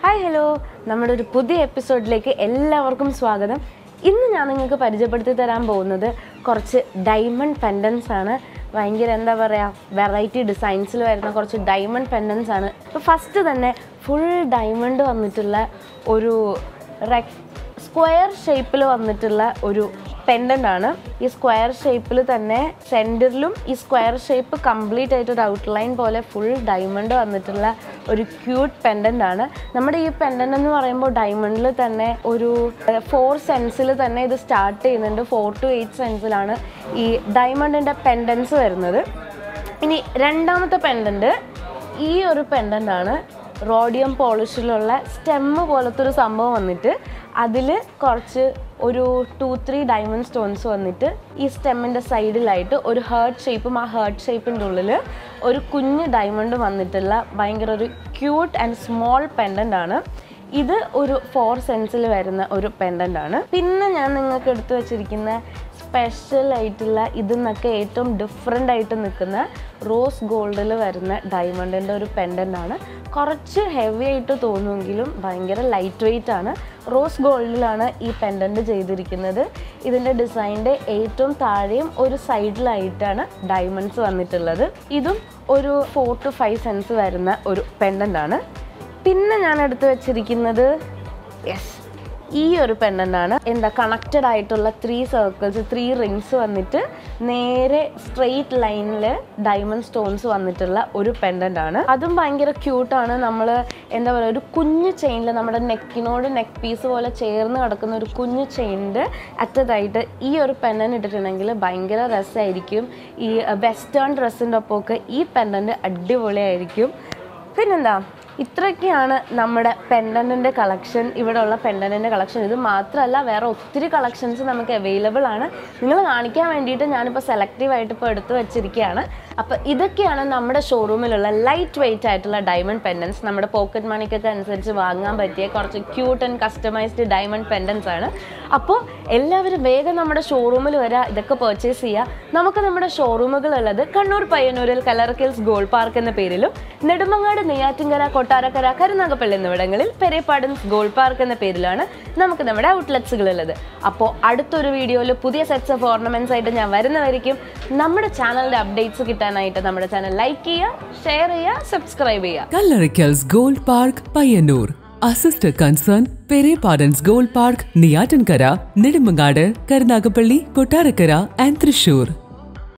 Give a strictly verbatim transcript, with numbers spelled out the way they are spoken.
Hi hello, നമ്മുടെ ഒരു പുതിയ എപ്പിസോഡിലേക്ക് എല്ലാവർക്കും സ്വാഗതം. ഇന്ന് ഞാൻ നിങ്ങൾക്ക് പരിചയപ്പെടുത്തി തരാൻ പോകുന്നത് കുറച്ച് ഡയമണ്ട് പെൻഡൻസ് ആണ്. ഭയങ്കര എന്താ പറയുക, വെറൈറ്റി ഡിസൈൻസിൽ വരുന്ന കുറച്ച് ഡയമണ്ട് പെൻഡൻസ് ആണ്. അപ്പോൾ ഫസ്റ്റ് തന്നെ ഫുൾ ഡയമണ്ട് വന്നിട്ടുള്ള ഒരു റെക് സ്ക്വയർ ഷേപ്പിൽ വന്നിട്ടുള്ള ഒരു പെൻഡൻ്റ് ആണ്. ഈ സ്ക്വയർ ഷേപ്പിൽ തന്നെ സെൻറ്ററിലും ഈ സ്ക്വയർ ഷേപ്പ് കംപ്ലീറ്റ് ആയിട്ട് ഒരു ഔട്ട്ലൈൻ പോലെ ഫുൾ ഡയമണ്ട് വന്നിട്ടുള്ള ഒരു ക്യൂട്ട് പെൻഡൻ്റ് ആണ്. നമ്മുടെ ഈ പെൻഡൻ്റ് എന്ന് പറയുമ്പോൾ ഡയമണ്ടിൽ തന്നെ ഒരു ഫോർ സെൻസിൽ തന്നെ ഇത് സ്റ്റാർട്ട് ചെയ്യുന്നുണ്ട്. ഫോർ ടു എയ്റ്റ് സെൻസിലാണ് ഈ ഡയമണ്ടിൻ്റെ പെൻഡൻസ് വരുന്നത്. ഇനി രണ്ടാമത്തെ പെൻഡൻ്റ് ഈ ഒരു പെൻഡൻ്റ് ആണ്. റോഡിയം പോളിഷിലുള്ള സ്റ്റെമ്മ് പോലത്തെ ഒരു സംഭവം വന്നിട്ട് അതിൽ കുറച്ച് ഒരു ടു ത്രീ ഡയമണ്ട് സ്റ്റോൺസ് വന്നിട്ട് ഈ സ്റ്റെമ്മിൻ്റെ സൈഡിലായിട്ട് ഒരു ഹേർട്ട് ഷേപ്പും ആ ഹേർട്ട് ഷേപ്പിൻ്റെ ഉള്ളിൽ ഒരു കുഞ്ഞ് ഡയമണ്ട് വന്നിട്ടുള്ള ഭയങ്കര ഒരു ക്യൂട്ട് ആൻഡ് സ്മോൾ പെൻഡൻ്റ് ആണ്. ഇത് ഒരു ഫോർ സെൻസിൽ വരുന്ന ഒരു പെൻഡൻ്റ് ആണ്. പിന്നെ ഞാൻ നിങ്ങൾക്ക് എടുത്തു വച്ചിരിക്കുന്ന സ്പെഷ്യൽ ആയിട്ടുള്ള ഇതിന്നൊക്കെ ഏറ്റവും ഡിഫറെൻ്റ് ആയിട്ട് നിൽക്കുന്ന റോസ് ഗോൾഡിൽ വരുന്ന ഡയമണ്ടിൻ്റെ ഒരു പെൻഡൻ്റ് ആണ്. കുറച്ച് ഹെവി ആയിട്ട് തോന്നുമെങ്കിലും ഭയങ്കര ലൈറ്റ് വെയ്റ്റ് ആണ്. റോസ് ഗോൾഡിലാണ് ഈ പെൻഡൻ്റ് ചെയ്തിരിക്കുന്നത്. ഇതിൻ്റെ ഡിസൈൻ്റെ ഏറ്റവും താഴെയും ഒരു സൈഡിലായിട്ടാണ് ഡയമണ്ട്സ് വന്നിട്ടുള്ളത്. ഇതും ഒരു ഫോർ ടു ഫൈവ് സെൻസ് വരുന്ന ഒരു പെൻഡൻ്റ് ആണ്. പിന്നെ ഞാൻ എടുത്തു വച്ചിരിക്കുന്നത് യെസ് ഈ ഒരു പെൻഡൻ്റ് ആണ്. എന്താ കണക്റ്റഡ് ആയിട്ടുള്ള ത്രീ സർക്കിൾസ് ത്രീ റിങ്സ് വന്നിട്ട് നേരെ സ്ട്രെയിറ്റ് ലൈനിൽ ഡയമണ്ട് സ്റ്റോൺസ് വന്നിട്ടുള്ള ഒരു പെൻഡൻ്റ് ആണ്. അതും ഭയങ്കര ക്യൂട്ടാണ്. നമ്മൾ എന്താ പറയുക, ഒരു കുഞ്ഞു ചെയിനിൽ നമ്മുടെ നെക്കിനോട് നെക്ക് പീസ് പോലെ ചേർന്ന് കിടക്കുന്ന ഒരു കുഞ്ഞു ചെയിനിൻ്റെ അറ്റത്തായിട്ട് ഈ ഒരു പെൻഡൻ്റ് ഇട്ടിട്ടുണ്ടെങ്കിൽ ഭയങ്കര രസമായിരിക്കും. ഈ വെസ്റ്റേൺ ഡ്രസ്സിൻ്റെ ഒപ്പമൊക്കെ ഈ പെൻഡൻ്റ് അടിപൊളിയായിരിക്കും. പിന്നെന്താ, ഇത്രയൊക്കെയാണ് നമ്മുടെ പെൻഡൻറ്റിൻ്റെ കളക്ഷൻ. ഇവിടെ ഉള്ള പെൻഡൻറ്റിൻ്റെ കളക്ഷൻ ഇത് മാത്രമല്ല, വേറെ ഒത്തിരി കളക്ഷൻസ് നമുക്ക് അവൈലബിൾ ആണ്. നിങ്ങൾ കാണിക്കാൻ വേണ്ടിയിട്ട് ഞാനിപ്പോൾ സെലക്റ്റീവായിട്ട് ഇപ്പോൾ എടുത്ത് വെച്ചിരിക്കുകയാണ്. അപ്പോൾ ഇതൊക്കെയാണ് നമ്മുടെ ഷോറൂമിലുള്ള ലൈറ്റ് വെയ്റ്റ് ആയിട്ടുള്ള ഡയമണ്ട് പെൻഡൻസ്. നമ്മുടെ പോക്കറ്റ് മണിക്കൊക്കെ അനുസരിച്ച് വാങ്ങാൻ പറ്റിയ കുറച്ച് cute and customised diamond pendants ആണ്. അപ്പോൾ എല്ലാവരും വേഗം നമ്മുടെ ഷോറൂമിൽ വരിക, ഇതൊക്കെ പർച്ചേസ് ചെയ്യുക. നമുക്ക് നമ്മുടെ ഷോറൂമുകളുള്ളത് കണ്ണൂർ പയ്യന്നൂരിൽ കല്ലറക്കൽസ് ഗോൾഡ് പാർക്ക് എന്ന പേരിലും, നെടുമങ്ങാട് നെയ്യാറ്റിൻകര കൊട്ടാരക്കര കരുനാഗപ്പള്ളി എന്നിവിടങ്ങളിൽ പെരേപ്പാടൻസ് ഗോൾഡ് പാർക്ക് എന്ന പേരിലാണ് നമുക്ക് നമ്മുടെ ഔട്ട്ലെറ്റ്സുകൾ ഉള്ളത്. അപ്പോൾ അടുത്തൊരു വീഡിയോയിൽ പുതിയ സെറ്റ്സ് ഓഫ് ഓർണമെന്റ്സ് ആയിട്ട് ഞാൻ വരുന്നവരിക്കും. നമ്മുടെ ചാനലിന്റെ അപ്ഡേറ്റ്സ് കിട്ടാനായിട്ട് നമ്മുടെ ചാനൽ ലൈക്ക് ചെയ്യുക, ഷെയർ ചെയ്യുക, സബ്സ്ക്രൈബ് ചെയ്യുക. Kallarackals Gold Park, Payyannur. Our sister concern Pereppadans Gold Park, Neyyattinkara, Nedumangad, Karunagappally, Kottarakkara and Thrissur.